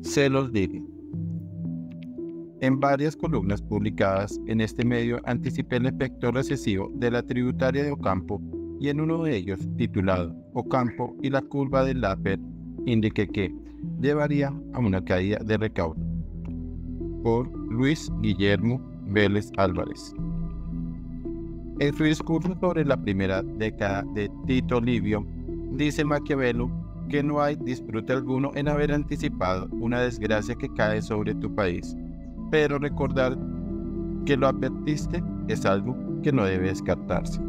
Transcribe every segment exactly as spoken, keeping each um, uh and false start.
Se los dije. En varias columnas publicadas en este medio anticipé el efecto recesivo de la tributaria de Ocampo y en uno de ellos, titulado Ocampo y la curva del Laffer, indiqué que llevaría a una caída de recaudo. Por Luis Guillermo Vélez Álvarez. En su discurso sobre la primera década de Tito Livio, dice Maquiavelo que no hay disfrute alguno en haber anticipado una desgracia que cae sobre tu país, pero recordar que lo advertiste es algo que no debe descartarse.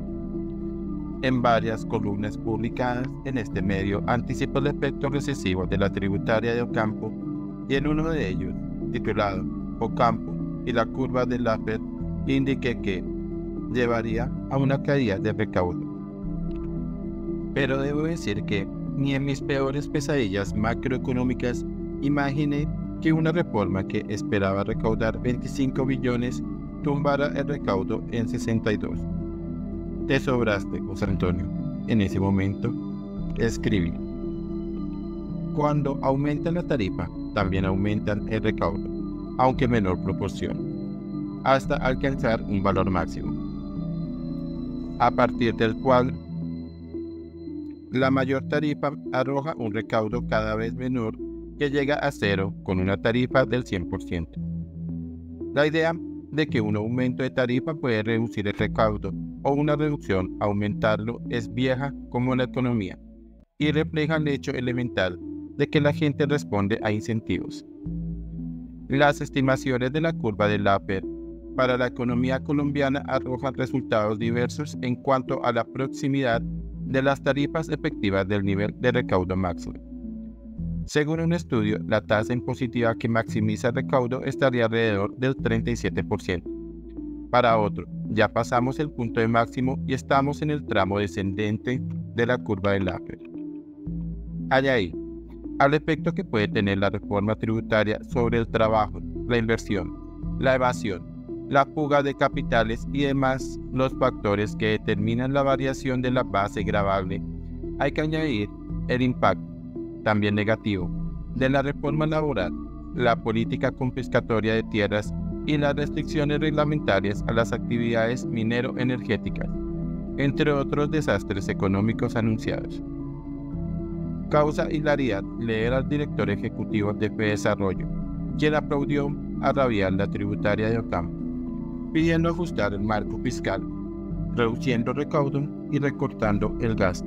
En varias columnas publicadas en este medio anticipo el efecto recesivo de la tributaria de Ocampo y en uno de ellos, titulado Ocampo y la curva del Laffer, indiqué que llevaría a una caída de recaudo. Pero debo decir que ni en mis peores pesadillas macroeconómicas imaginé que una reforma que esperaba recaudar veinticinco billones tumbara el recaudo en sesenta y dos. Te sobraste, José Antonio. En ese momento, escribí. Cuando aumenta la tarifa, también aumentan el recaudo, aunque en menor proporción, hasta alcanzar un valor máximo, a partir del cual la mayor tarifa arroja un recaudo cada vez menor que llega a cero con una tarifa del cien por ciento. La idea de que un aumento de tarifa puede reducir el recaudo o una reducción aumentarlo es vieja como la economía y refleja el hecho elemental de que la gente responde a incentivos. Las estimaciones de la curva de Laffer para la economía colombiana arrojan resultados diversos en cuanto a la proximidad de las tarifas efectivas del nivel de recaudo máximo. Según un estudio, la tasa impositiva que maximiza el recaudo estaría alrededor del treinta y siete por ciento. Para otro, ya pasamos el punto de máximo y estamos en el tramo descendente de la curva de Laffer. Hay ahí, al efecto que puede tener la reforma tributaria sobre el trabajo, la inversión, la evasión, la fuga de capitales y demás los factores que determinan la variación de la base gravable, hay que añadir el impacto, también negativo, de la reforma laboral, la política confiscatoria de tierras y las restricciones reglamentarias a las actividades minero-energéticas, entre otros desastres económicos anunciados. Causa hilaridad leer al director ejecutivo de Fedesarrollo, quien aplaudió a rabiar la tributaria de Ocampo, pidiendo ajustar el marco fiscal, reduciendo recaudo y recortando el gasto.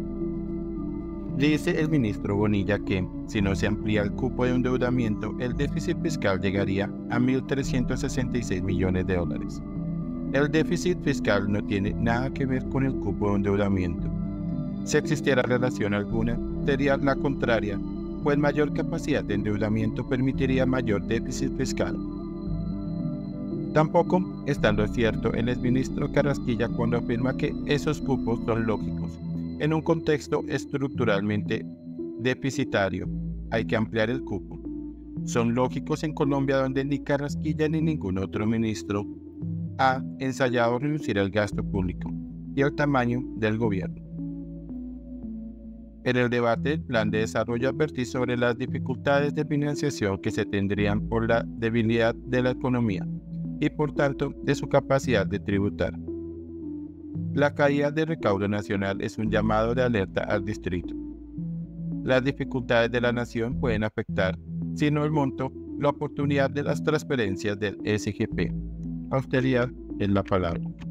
Dice el ministro Bonilla que, si no se amplía el cupo de endeudamiento, el déficit fiscal llegaría a mil trescientos sesenta y seis millones de dólares. El déficit fiscal no tiene nada que ver con el cupo de endeudamiento. Si existiera relación alguna, sería la contraria, pues mayor capacidad de endeudamiento permitiría mayor déficit fiscal. Tampoco está en lo cierto el exministro Carrasquilla cuando afirma que esos cupos son lógicos. En un contexto estructuralmente deficitario, hay que ampliar el cupo. Son lógicos en Colombia, donde ni Carrasquilla ni ningún otro ministro ha ensayado reducir el gasto público y el tamaño del gobierno. En el debate del Plan de Desarrollo advertí sobre las dificultades de financiación que se tendrían por la debilidad de la economía y por tanto de su capacidad de tributar. La caída del recaudo nacional es un llamado de alerta al distrito. Las dificultades de la nación pueden afectar, si no el monto, la oportunidad de las transferencias del S G P. Austeridad es la palabra.